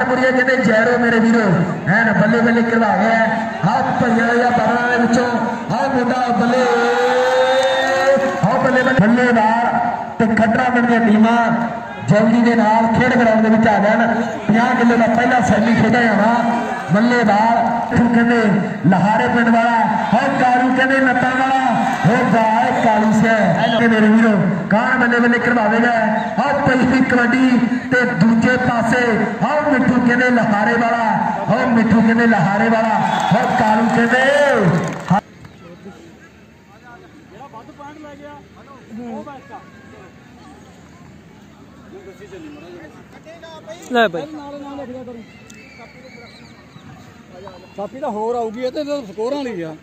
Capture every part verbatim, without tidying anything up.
कहते जैरो मेरे वीरो है ना बल्ले बल्ले करवा गया हाथ भरिया बदलों हाँ मुंडा बल्ले हाँ बल्ले बल्लेबार ते खटरा बन गया टीमां जल्दी के नाल खेड ग्राउंड में आ गए पचास किलो का पहला सैली खेड़ा जाना बल्लेबार कहते लहारे पिंड वाला और कालू कहते नत्ता वाला हो बाय कालू से मेरे वीरो कौन बल्ले बल्ले करवाएगा और पहली कबड्डी ते दूजे पासे और मिठू कहते लहारे वाला और मिठू कहते लहारे वाला और कालू कहते ले भाई ਕਾਪੀ ਤਾਂ ਹੋਰ ਆਊਗੀ ਇਹ ਤੇ ਸਕੋਰਾਂ ਲਈ ਆ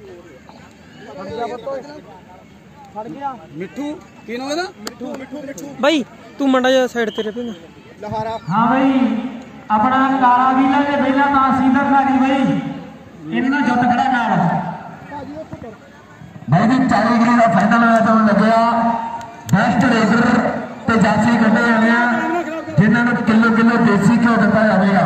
ਫੜ ਗਿਆ ਮਿੱਠੂ ਕੀ ਨਾਮ ਇਹਦਾ ਮਿੱਠੂ ਮਿੱਠੂ ਮਿੱਠੂ भाई तू मंडा जा साइड तेरे पे ਲਹਾਰਾ हाँ भाई अपना काला वीला के पहला तहसीलदार नारी भाई इन्होंने जुट खड़ा नाल भाई जी चाली गिरी का फाइनल मैच होने लग्या बेस्ट रेसर ते जासी कड्ढे जाने जिन्होंने किलो किलो देसी घ्यो दिता जाएगा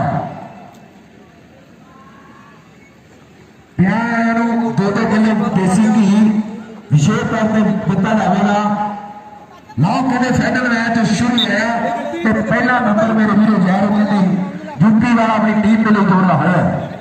दो दो किलो देसी घी विशेष तौर पर दिता जाएगा लाओ कहते फाइनल मैच शुरू है तो पहला नंबर मेरे वीरो जैरो कहते यूपी वाला अपनी टीम के लिए जोड़ रहा है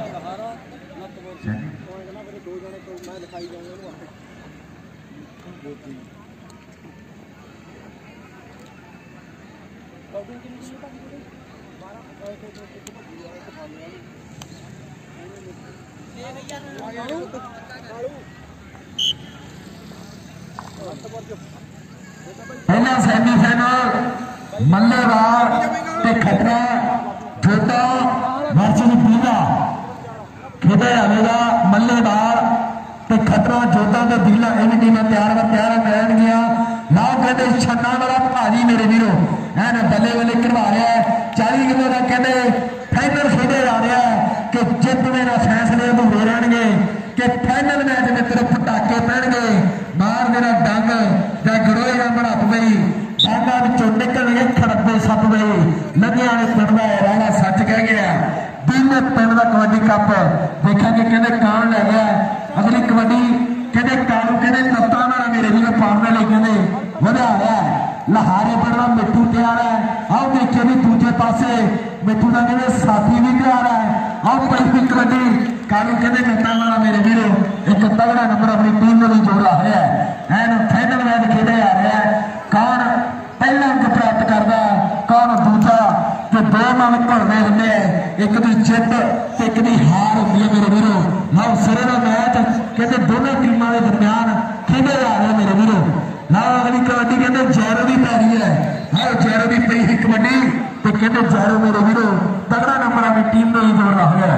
पहला सेमीफाइनल मल्लेवार ते खटरा छोटा वर्चुअली पीला खेडा जाएगा मल्लेवार ते खटरा जोधा ते पीला ये भी टीम तैयार तैयार रहन गया ना कहते छन्ना वाला भाजी मेरे वीरो है ना बल्ले बल्ले करवा रहा है चालीस किलो का कहते फाइनल खेडे जा रहा है कि जित मेरा फैसले अधूरे रहने कि फाइनल मैच में तेरे पटाके पैणगे मार मेरा डंग या गरोए का बढ़प गई डांगा विचों निकल गए खड़पे सप गए लगिया ने पिंड का राणा सच कह गया बीमे पिंड का कबड्डी कप देखा कि कहते कौन लै गया अगली कबड्डी कहते कालू कहते नत्ता वाला मेरे भी पाने लिए कहते वधा रहा है लहारे पिंड का मिठू तैयार है आओ देखिए भी दूजे पासे मिठू का कहते साथी भी तैयार है आओ पहली कबड्डी कालू कहते नत्ता वाला मेरे वीरो एक तगड़ा नंबर अपनी टीम में जोड़ रहा है फाइनल मैच खेडा जा रहा है कौन पहला अंक प्राप्त करता कौन दूजा तो दो मन घुलने होंगे एक की जित एक की हार होती है मेरे वीरो लो सिरे का मैच कहते दोनों टीमों के दरम्यान खेडे जा रहे मेरे वीरो लो अगली कबड्डी कहते जैरो की पै रही है हाँ जैरो की पई ही कबड्डी तो कहते जैरो मेरे वीरो तगड़ा नंबर अपनी टीम में ही जोड़ रहा है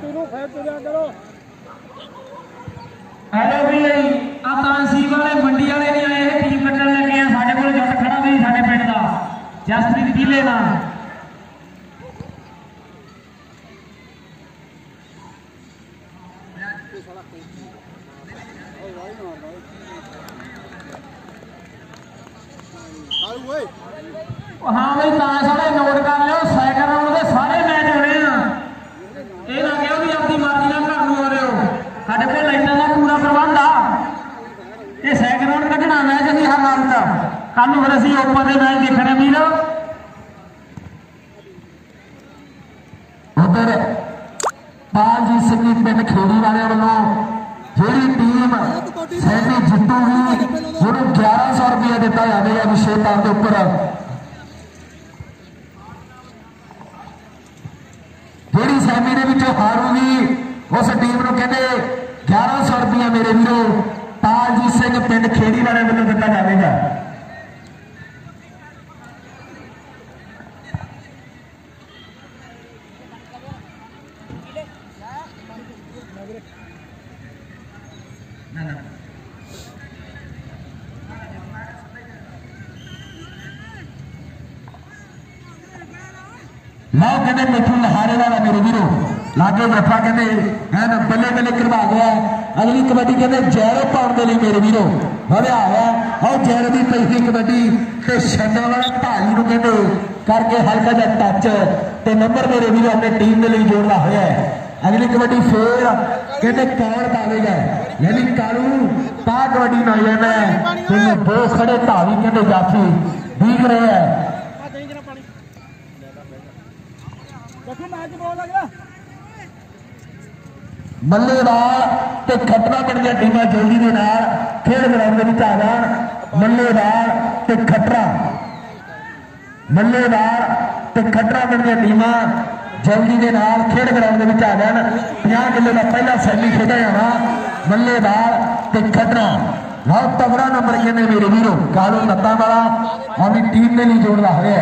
हेलो भी आतांसी वाले मंडी वाले नहीं आए टीम कट्टन लगे हैं साडे कोल जट खड़ा भी साडे पिंड दा जसप्रीत पीले ना हाँ भाई सारे नोट कर लो साइकिल राउंड के सारे मैच होने ये ना कहो भी अपनी मर्जी ना घर में हो रहे हो साढ़े को लाइटा का पूरा प्रबंध आ ये सैकंड राउंड कटना मैच अभी हर राउंड का कल फिर असं ओपन के मैच देखने वीर उधर पालजीत सिंह पिंड खेड़ी वाले वालों जी टीम सैनी जितूगी उन्होंने ग्यारह सौ रुपया दिता जाएगा विशेष तौर के उपर जी सैमी के हारूगी उस टीम को कहते ग्यारह सौ रुपया मेरे वीरो पालजीत सिंह पिंड खेड़ी वाले वालों दिता जाएगा लो कहते मिठू लहारे वाला मेरे वीरो लागे जफा कहते है ना बल्ले बल्ले करवा गया अगली कबड्डी कहते जैरो पाउंड के लिए मेरे वीरो बढ़िया है और जैरो की पहली कबड्डी छन्ना वाला भाई को कहते करके हल्का जा टच ते नंबर मेरे वीर अपने टीम के लिए जोड़ना होया है। अगली कबड्डी फिर कहते कौन पावेगा यानी कालू पा कबड्डी नौजवान है दो खड़े धावी कहते जाफी दिख रहे हैं। मल्लेवाल ते खटरा पिंड दी टीमां जल्दी दे नाल खेल ग्राउंड दे विच आ जाण। मल्लेवाल ते खटरा मल्लेवाल ते खटरा पिंड दी टीमां जल्दी के नाल खेल ग्राउंड में आ जाए। पचास किलो का पहला सैमी खेड़ा जाना मल्लेवाल ते खटरा बहुत तगड़ा नंबर कहने मेरे वीरों कालू नत्ता वाला अपनी टीम ने नहीं जोड़ना है।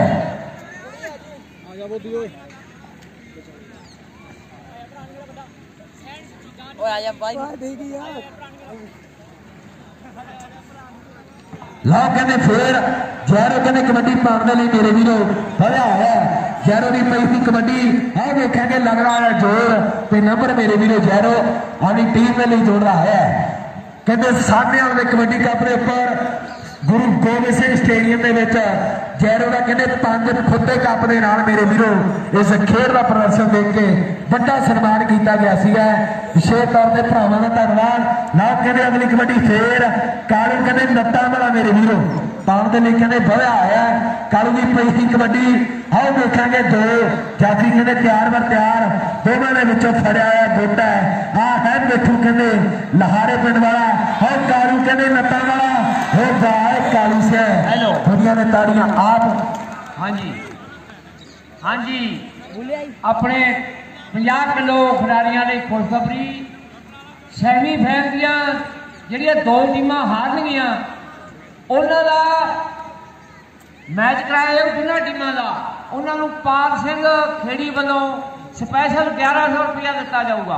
लो कहते फिर जैरो कहते कबड्डी पाने लिए मेरे वीरों बढ़िया है। जैरो की पई थी कबड्डी है देखेंगे लग रहा है जोर ते नंबर मेरे वीरों जैरो अपनी टीम के लिए जोड़ रहा है। कहते सामने वाले कबड्डी कप के ऊपर गुरु गोबिंद सिंह स्टेडियम के जैरो का कहते पांच फुटे कप के नाल मेरे वीरों इस खेल का प्रदर्शन देख के बड़ा सन्मान किया गया है। विशेष तौर पर भरावां का धन्यवाद। ना कहते अगली कबड्डी फिर कालू कहते नत्ता वाला मेरे वीरों पाउन के लिए कहते बढ़िया आया। कालू की पई थी कबड्डी आओ देखेंगे दो जाफी कहते तैयार बर तैयार दोनों ने विचों फड़िया है गोटा है आ है मिठू कहते लहारे पिंड वाला और कालू कहते नत्ता वाला हो जाए कालू से दुनिया ने ताड़ियां आप। हाँ जी हाँ जी अपने पचास किलो खिडारियों की खुशखबरी सैमी फैन दियां जिहड़ियां दो टीमां हारनगियां उन्हां दा मैच कराया जिन्होंने टीमों का उन्होंने पाल सिंह खेड़ी वालों स्पैशल ग्यारह सौ रुपया दिता जाऊगा।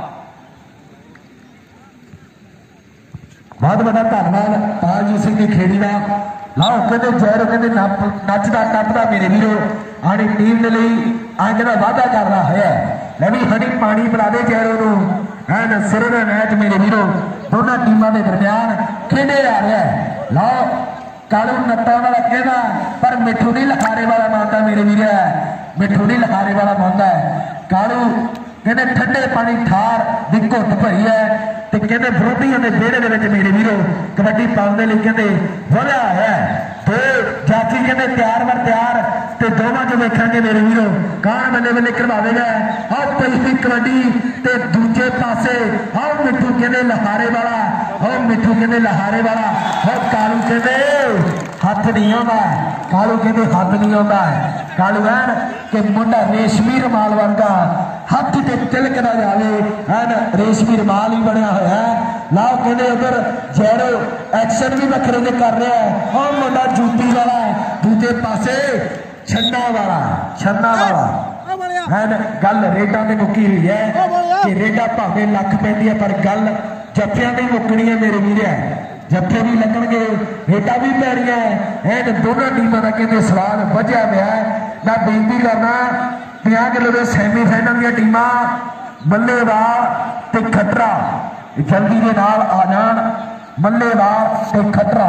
बहुत बड़ा धन्यवाद पालजीत सिंह की खेड़ी का। लाओ कहते जैरो कहते नचदा टपदा मेरे वीरों आनी टीम के लिए अज का वादा कर रहा है। मैं भी हनी पानी पिला दे जैरो एन सिर का मैच मेरे वीरों दोनों टीमों के दरम्यान खेडे जा रहा है। लाओ कालू नत्ता वाला कहना पर मिठू नहीं लखारे वाला मानता मेरे वीर मिठू नहीं लखारे वाला मानता है। कालू कहते ठंडे पानी ठार दी घुट भरी है तो कहते विरोधियों के बेड़े के मेरे वीरों कबड्डी पाने लिए कहते बढ़िया है। तो जाफी कहते तैयार बर तैयार तो दोवां जो देखा मेरे वीरों कौन बल्ले बल्ले करवाएगा और पहली कबड्डी तो दूजे पासे और मिठू कहते लहारे वाला और मिठू कहते लहारे वाला और कालू कहते हाथ नहीं आता कालू कहते हाथ नहीं आता कालू है कि मुंडा रेशमी रुमाल वर्गा हाथ से तिलक ना जाए एन रेशमी रुमाल ही बनया होया है। लाओ कहते उधर जैरो एक्शन भी वखरे ने कर रहा है और मुंडा जूती वाला दूजे पासे छन्ना वाला छन्ना वाला एन गल रेडा में मुक्की हुई है कि रेडा भावे लख पैंदी है पर गल जफिया नहीं मुकनी है मेरे वीर जफे भी लगनगे रेटा भी पैनिया है। एन दोनों टीमों का कहते सवाल वजह पाया है। मैं बेनती करना पचास किलो के सैमी फाइनल दी टीमां मल्लेवाल ते खटरा जल्दी के नाल आ जान। मल्लेवाल ते खटरा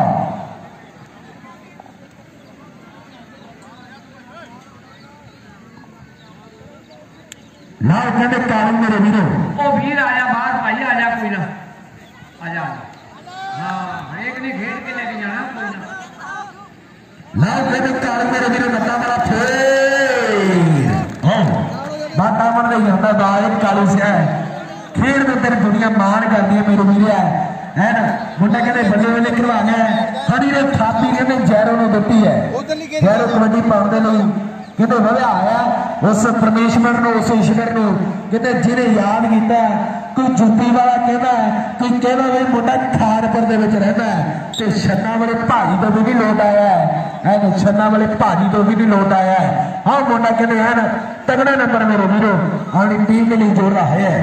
लाओ कहते कालू मेरे वीरों ओ वीर आया बाहर भाई आ जा कोई ना आ जा हाँ हरेक ने खेल के लेके जाना कोई ना। लाओ कहते कालू मेरे वीरों नत्ता वाला फिर बाटा मन नहीं आता दायक कालू से खेल में तेरी दुनिया मान करती है मेरे वीर है ना। मुंडा कहते बल्ले बल्ले करवा गया हरी ने थापी कहते जैरो ने दी है जैरो कबड्डी पाने लिए कहते बढ़िया आया उस परमेश्वर को उस ईश्वर को कहते जिन्हें याद किया कोई जुत्ती वाला कहता है कोई कहता भाई मुंडा खानपुर के रहता है तो छन्ना वाले भाजी तो भी नहीं लौट आया है छन्ना वाले भाजी तो भी नहीं लौट आया है। हाँ मुंडा कहते हैं ना तगड़ा नंबर मेरे वीरों अपनी टीम के लिए जोड़ रहा है।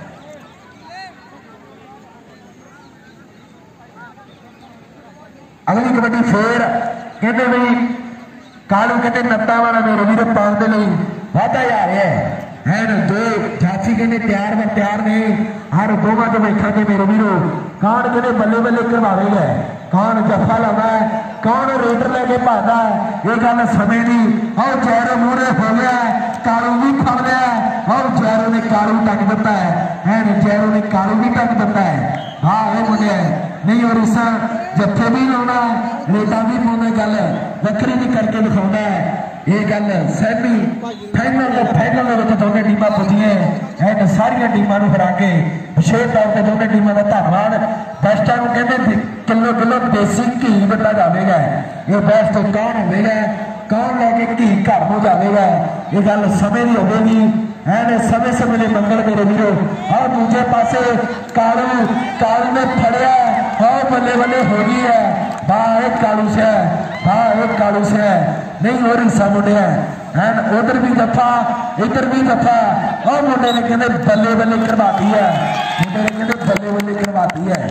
अगली कबड्डी फिर कहते भाई कालू कहते नत्ता वाला मेरे वीरों पाने लिए वादा जा रहा है है ना। दो जाफी कहते तैयार व तैयार ने हर दोवां जो बैठा के मेरे वीरों कौन कहते बल्ले बल्ले करवाएगा कौन जफा लाना है कौन रेडर लेके भादा ये गल समय की। और जैरो मूहरे हो गया कालू भी फड़ लिया और जैरो ने कालू टक दिता है जैरो ने कालू भी टक दिता है। हाँ ये मुंडे नहीं और इस जत्थे भी लाना रेटा भी पाने गल वक्री भी करके दिखाता है। ये गल सैमी फाइनल फाइनल दोनों टीम पुजिए एंड सारिया टीमों हरा के विशेष तौर पर दोनों टीमों का धन्यवाद। बेस्टा कहते किलो किलो देसी घी बड़ा जाएगा ये बेस्ट कौन होगा कौन लैके घी घर को जाएगा ये गल समय की होगी एंड समय समय ने मंगल मेरे वीरो। और दूजे पासे कालू कालू ने फड़िया और बल्ले बल्ले हो गई है वाह एक कालू से वाह एक कालू से नहीं हो रही सा मुंडे एंड उधर भी दफा इधर भी दफा और मुंडे ने कहते बल्ले बल्ले करवाती है मुंडे ने कहते बल्ले बल्ले करवाती है।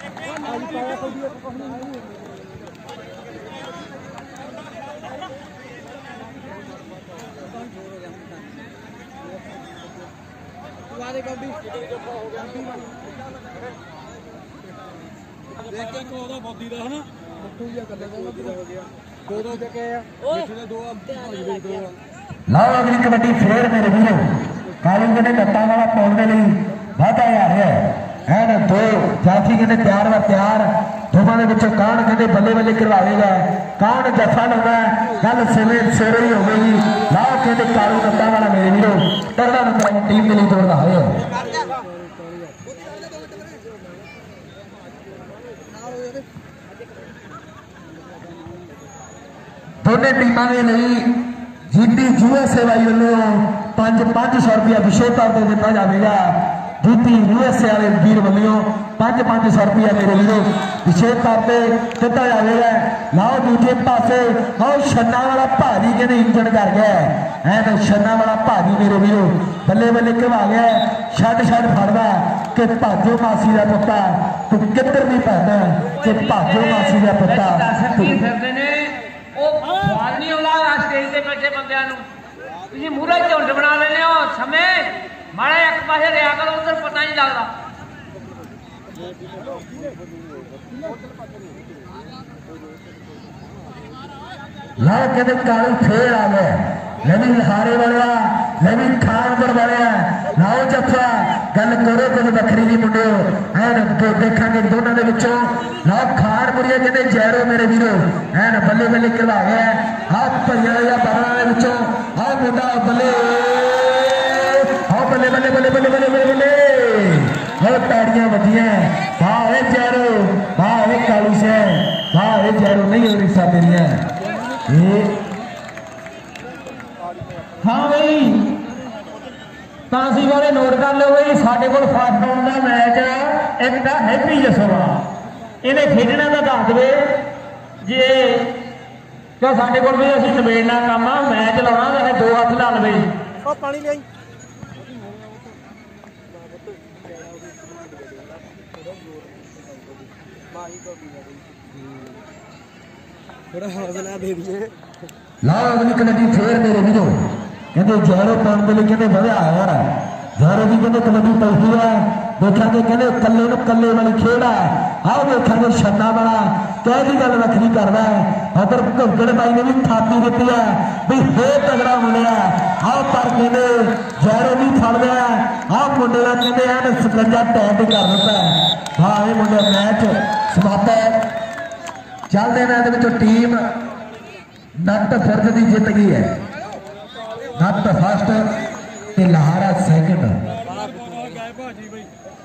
लाओ अगली कबड्डी फिर मेरे वीरो कालू कहते लत्ता वाला पाने लिए वाधा आ रहा है एंड दो जाफी कहते तैयार व तैयार दोवां दे विचों कौन कहते बल्ले बल्ले करवाएगा कौन जफा लाउंदा गल सिरे सिरे ही हो गई। लाओ कहते कालू लत्ता वाला मेरे वीरो तगड़ा नंबर टीम के लिए दौड़दा है। दोनों टीमों के लिए जीती यूएस वाई वालों पांच पांच सौ रुपया विशेष तौर पर दिता जाएगा। जीती यूएस वाले वीर वालों पांच पांच सौ रुपया मेरे वीरों विशेष तौर पर दिता जाएगा। लाओ दूजे पासे और छन्ना वाला भाजी कहते इंजन कर गया एंड छन्ना वाला भाजी मेरे वीरों बल्ले बल्ले घवा गया छड़ छड़ फड़दा कि भाजो मासी का पुत्ता तू किधर भी पैदा कि भाजो मासी का पुत्ता स्टेज से बैठे बंद मूहरे झुंड बना लेने हो समय माड़ा एक पास रहा करो उधर पता नहीं लगता। ला कहते कालू फिर आ गए लवी लहारे वाले लवी खानपुर वाले लाओ जफा गल करो कुछ वखरी जी मुंडे एन देखा दोनों के विचों लाओ खानपुरिया कहते जैरो मेरे वीरो एन बल्ले बल्ले करवा गया आप भैया या बारह के विचों आ मुंडा बल्ले आओ बल्ले बल्ले बल्ले बल्ले बल्ले बल्ले बल्ले और ताड़ियां बजिया वाह ए जैरो वाह ए कालू से वाह ए जैरो नहीं हो रही सा तेरिया हाँ भाई तासी वाले नोट कर लो भाई साढ़े को फर्स्ट राउंड का मैच एक तो हैप्पी जसोला इन्हें खेडना तो दस दे जे क्या साढ़े को भी असं नबेड़ना काम आ मैच लाना तो दो हथ ला लवे पानी ले थोड़ा हौसला दे दिए। लाओ अगली कबड्डी फिर मेरे वीरो कहते जैरो पाने लिए कहते बढ़िया यार जैरो भी कहते कबड्डी पैसी है देखा कहते कले न कले वाली खेड है आओ देखा छन्ना वाला कहती गल वखरी करता है अगर घुगड़ बाई ने भी थापी दी है भी हे तगड़ा मुंडिया आओ पर कहते जैरो भी फड़ लिया आओ मुंडे का कहते हैं सकंजा टैप कर दिता है। हाँ ये मुंडे मैच समाप्त है चलते हैं टीम नट फर्ज की जित गई है नट फर्स्ट ते लहारा सैकंड।